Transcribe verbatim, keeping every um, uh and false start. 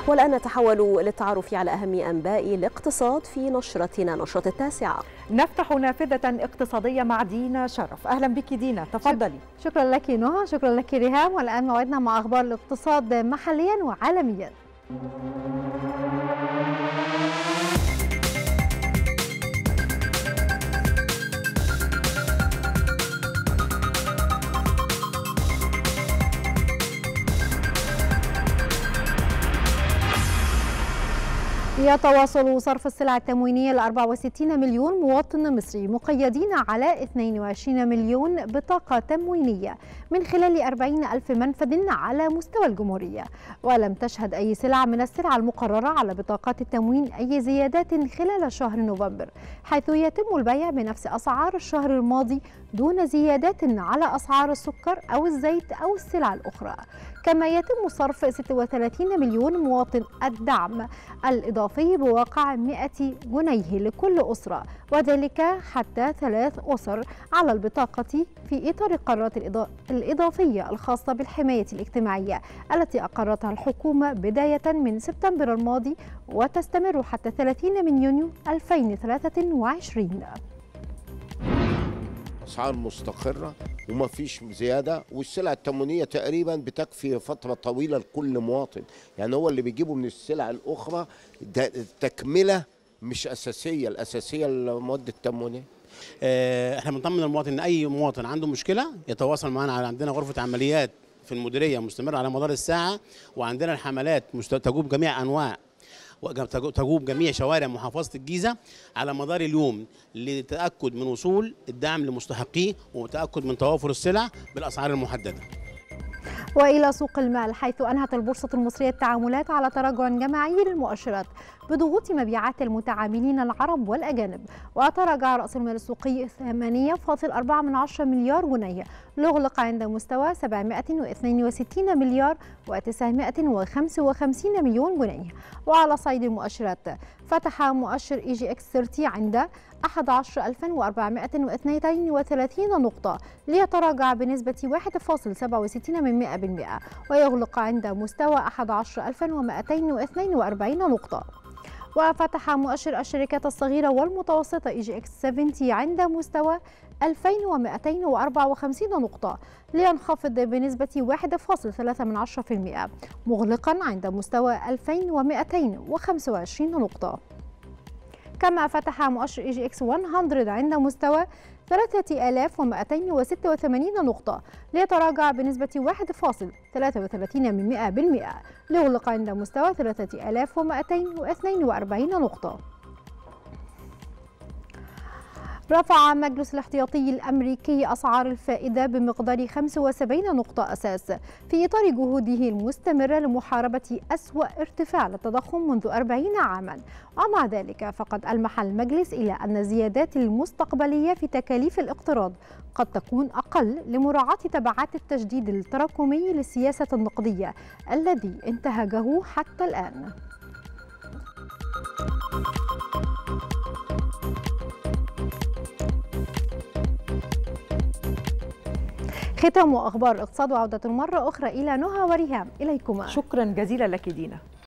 والآن نتحول للتعرف على أهم أنباء الاقتصاد في نشرتنا نشرة التاسعة. نفتح نافذة اقتصادية مع دينا شرف. أهلا بك دينا، تفضلي. شكرا لك نهى، شكرا لك ريهام. والآن موعدنا مع أخبار الاقتصاد محليا وعالميا. يتواصل صرف السلع التموينية ل أربعة وستين مليون مواطن مصري مقيدين على اثنين وعشرين مليون بطاقة تموينية من خلال أربعين ألف منفذ على مستوى الجمهورية. ولم تشهد أي سلعة من السلع المقررة على بطاقات التموين أي زيادات خلال شهر نوفمبر، حيث يتم البيع بنفس أسعار الشهر الماضي دون زيادات على أسعار السكر أو الزيت أو السلع الأخرى. كما يتم صرف ستة وثلاثين مليون مواطن الدعم الإضافي بواقع مئة جنيه لكل أسرة، وذلك حتى ثلاث أسر على البطاقة في إطار القرارات الإضافية الخاصة بالحماية الاجتماعية التي أقرتها الحكومة بداية من سبتمبر الماضي وتستمر حتى ثلاثين من يونيو ألفين وثلاثة وعشرين. أسعار مستقرة وما فيش زيادة، والسلع التموينية تقريبا بتكفي فترة طويلة لكل مواطن، يعني هو اللي بيجيبه من السلع الأخرى ده تكملة مش أساسية، الأساسية المواد التموينية. احنا بنطمن المواطن ان اي مواطن عنده مشكلة يتواصل معنا. على عندنا غرفة عمليات في المديرية مستمرة على مدار الساعة، وعندنا الحملات تجوب جميع أنواع تجوب جميع شوارع محافظة الجيزة على مدار اليوم لتأكد من وصول الدعم لمستحقيه وتأكد من توافر السلع بالأسعار المحددة. وإلى سوق المال، حيث أنهت البورصة المصرية التعاملات على تراجع جماعي للمؤشرات بضغوط مبيعات المتعاملين العرب والأجانب، وتراجع رأس المال السوقي ثمانية فاصلة أربعة مليار جنيه ليغلق عند مستوى سبعمائة واثنين وستين مليار وتسعمائة وخمسة وخمسين مليون جنيه. وعلى صعيد المؤشرات، فتح مؤشر إي جي إكس ثلاثين عند أحد عشر ألفا وأربعمائة واثنين وثلاثين نقطة ليتراجع بنسبة واحد فاصلة سبعة وستين بالمئة ويغلق عند مستوى أحد عشر ألفا ومائتين واثنين وأربعين نقطة. وفتح مؤشر الشركات الصغيرة والمتوسطة إي جي إكس سبعين عند مستوى ألفين ومائتين وأربعة وخمسين نقطة لينخفض بنسبة واحد فاصلة ثلاثة بالمئة مغلقا عند مستوى ألفين ومائتين وخمسة وعشرين نقطة. كما فتح مؤشر إي جي إكس مئة عند مستوى ثلاثة آلاف ومائتين وستة وثمانين نقطة ليتراجع بنسبة واحد فاصلة ثلاثة وثلاثين بالمئة ليغلق عند مستوى ثلاثة آلاف ومائتين واثنين وأربعين نقطة. رفع مجلس الاحتياطي الأمريكي أسعار الفائدة بمقدار خمسة وسبعين نقطة أساس في إطار جهوده المستمرة لمحاربة أسوأ ارتفاع للتضخم منذ أربعين عاما. ومع ذلك فقد ألمح المجلس إلى أن الزيادات المستقبلية في تكاليف الاقتراض قد تكون أقل لمراعاة تبعات التجديد التراكمي للسياسة النقدية الذي انتهجه حتى الآن. ختام أخبار الاقتصاد، وعودة مرة أخرى إلى نهى وريهام. إليكما. شكرا جزيلا لك دينا.